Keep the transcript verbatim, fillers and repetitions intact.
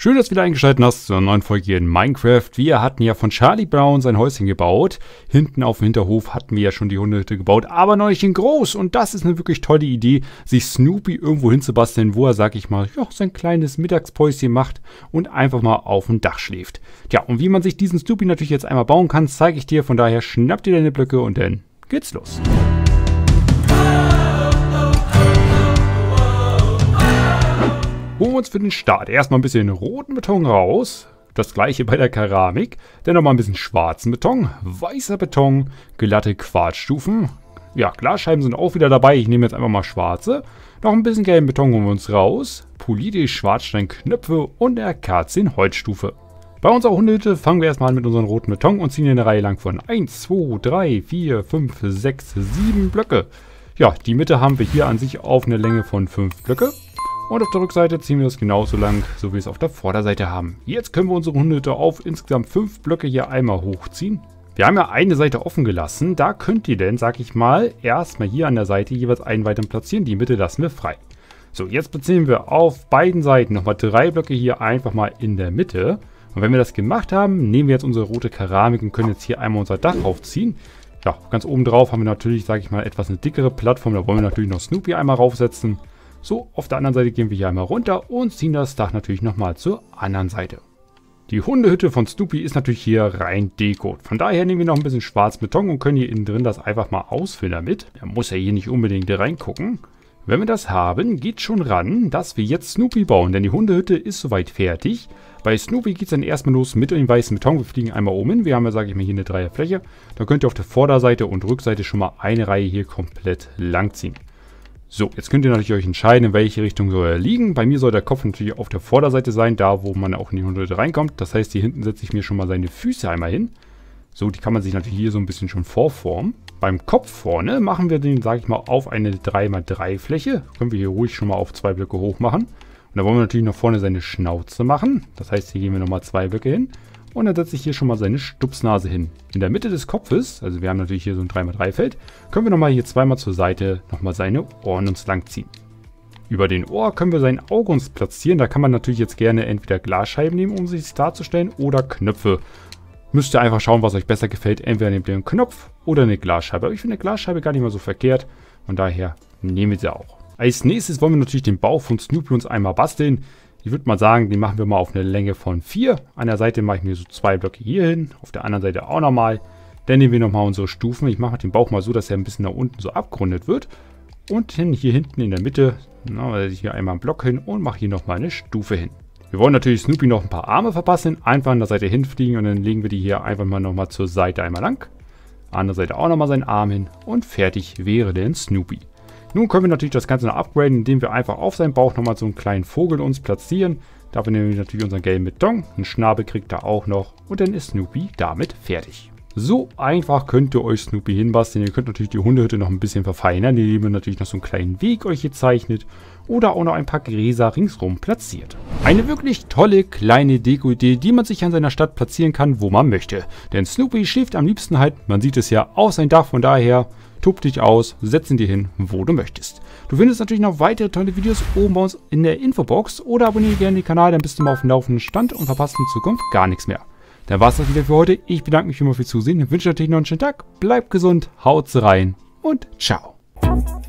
Schön, dass du wieder eingeschaltet hast zu einer neuen Folge hier in Minecraft. Wir hatten ja von Charlie Brown sein Häuschen gebaut. Hinten auf dem Hinterhof hatten wir ja schon die Hundehütte gebaut, aber noch nicht in groß. Und das ist eine wirklich tolle Idee, sich Snoopy irgendwo hinzubasteln, wo er, sag ich mal, ja, sein kleines Mittagspäuschen macht und einfach mal auf dem Dach schläft. Tja, und wie man sich diesen Snoopy natürlich jetzt einmal bauen kann, zeige ich dir. Von daher schnapp dir deine Blöcke und dann geht's los. Holen wir uns für den Start erstmal ein bisschen roten Beton raus. Das gleiche bei der Keramik. Dann nochmal ein bisschen schwarzen Beton, weißer Beton, glatte Quarzstufen. Ja, Glasscheiben sind auch wieder dabei. Ich nehme jetzt einfach mal schwarze. Noch ein bisschen gelben Beton holen wir uns raus. Polierte Schwarzsteinknöpfe und der Akazienholzstufe Holzstufe. Bei unserer Hundehütte fangen wir erstmal an mit unserem roten Beton und ziehen hier eine Reihe lang von eins, zwei, drei, vier, fünf, sechs, sieben Blöcke. Ja, die Mitte haben wir hier an sich auf eine Länge von fünf Blöcke. Und auf der Rückseite ziehen wir das genauso lang, so wie wir es auf der Vorderseite haben. Jetzt können wir unsere Hundehütte auf insgesamt fünf Blöcke hier einmal hochziehen. Wir haben ja eine Seite offen gelassen. Da könnt ihr denn, sag ich mal, erstmal hier an der Seite jeweils einen weiteren platzieren. Die Mitte lassen wir frei. So, jetzt platzieren wir auf beiden Seiten nochmal drei Blöcke hier einfach mal in der Mitte. Und wenn wir das gemacht haben, nehmen wir jetzt unsere rote Keramik und können jetzt hier einmal unser Dach aufziehen. Ja, ganz oben drauf haben wir natürlich, sag ich mal, etwas eine dickere Plattform. Da wollen wir natürlich noch Snoopy einmal raufsetzen. So, auf der anderen Seite gehen wir hier einmal runter und ziehen das Dach natürlich nochmal zur anderen Seite. Die Hundehütte von Snoopy ist natürlich hier rein Deko. Von daher nehmen wir noch ein bisschen Schwarzbeton und können hier innen drin das einfach mal ausfüllen damit. Er muss ja hier nicht unbedingt reingucken. Wenn wir das haben, geht schon ran, dass wir jetzt Snoopy bauen, denn die Hundehütte ist soweit fertig. Bei Snoopy geht es dann erstmal los mit dem weißen Beton. Wir fliegen einmal oben hin. Wir haben ja, sage ich mal, hier eine Dreierfläche. Da könnt ihr auf der Vorderseite und Rückseite schon mal eine Reihe hier komplett lang ziehen. So, jetzt könnt ihr natürlich euch entscheiden, in welche Richtung soll er liegen. Bei mir soll der Kopf natürlich auf der Vorderseite sein, da wo man auch in die Hundehütte reinkommt. Das heißt, hier hinten setze ich mir schon mal seine Füße einmal hin. So, die kann man sich natürlich hier so ein bisschen schon vorformen. Beim Kopf vorne machen wir den, sage ich mal, auf eine drei mal drei Fläche. Können wir hier ruhig schon mal auf zwei Blöcke hoch machen. Und da wollen wir natürlich noch vorne seine Schnauze machen. Das heißt, hier gehen wir nochmal zwei Blöcke hin. Und dann setze ich hier schon mal seine Stupsnase hin. In der Mitte des Kopfes, also wir haben natürlich hier so ein drei mal drei Feld, können wir nochmal hier zweimal zur Seite nochmal seine Ohren uns lang ziehen. Über den Ohr können wir sein Auge uns platzieren. Da kann man natürlich jetzt gerne entweder Glasscheiben nehmen, um sich das darzustellen, oder Knöpfe. Müsst ihr einfach schauen, was euch besser gefällt. Entweder nehmt ihr einen Knopf oder eine Glasscheibe. Aber ich finde eine Glasscheibe gar nicht mal so verkehrt. Und daher nehmen wir sie auch. Als nächstes wollen wir natürlich den Bauch von Snoopy uns einmal basteln. Ich würde mal sagen, den machen wir mal auf eine Länge von vier. An der Seite mache ich mir so zwei Blöcke hier hin. Auf der anderen Seite auch nochmal. Dann nehmen wir nochmal unsere Stufen. Ich mache den Bauch mal so, dass er ein bisschen nach unten so abgerundet wird. Und dann hier hinten in der Mitte, na, hier einmal einen Block hin und mache hier nochmal eine Stufe hin. Wir wollen natürlich Snoopy noch ein paar Arme verbasteln. Einfach an der Seite hinfliegen und dann legen wir die hier einfach mal nochmal zur Seite einmal lang. An der Seite auch nochmal seinen Arm hin und fertig wäre der Snoopy. Nun können wir natürlich das Ganze noch upgraden, indem wir einfach auf seinem Bauch nochmal so einen kleinen Vogel uns platzieren. Dafür nehmen wir natürlich unseren gelben Beton. Einen Schnabel kriegt er auch noch. Und dann ist Snoopy damit fertig. So einfach könnt ihr euch Snoopy hinbasteln. Ihr könnt natürlich die Hundehütte noch ein bisschen verfeinern, indem ihr natürlich noch so einen kleinen Weg euch hier zeichnet. Oder auch noch ein paar Gräser ringsrum platziert. Eine wirklich tolle kleine Deko-Idee, die man sich an seiner Stadt platzieren kann, wo man möchte. Denn Snoopy schläft am liebsten halt, man sieht es ja, auf sein Dach. Von daher, tob dich aus, setz ihn dir hin, wo du möchtest. Du findest natürlich noch weitere tolle Videos oben bei uns in der Infobox. Oder abonniere gerne den Kanal, dann bist du mal auf dem laufenden Stand und verpasst in Zukunft gar nichts mehr. Dann war es das wieder für heute. Ich bedanke mich immer fürs Zusehen. Ich wünsche natürlich noch einen schönen Tag. Bleibt gesund, haut's rein und ciao.